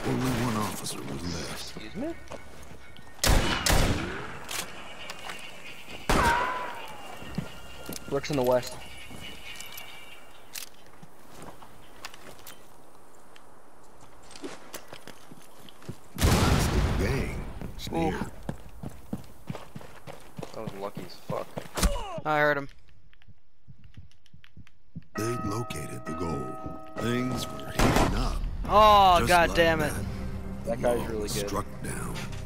Only one officer was left. Excuse me? Lurks in the west. Last of the gang. Sneer. That was lucky as fuck. I heard him. They'd located the goal. Things were heating up. Oh, Just god like damn it. That guy's Law really was good. struck down.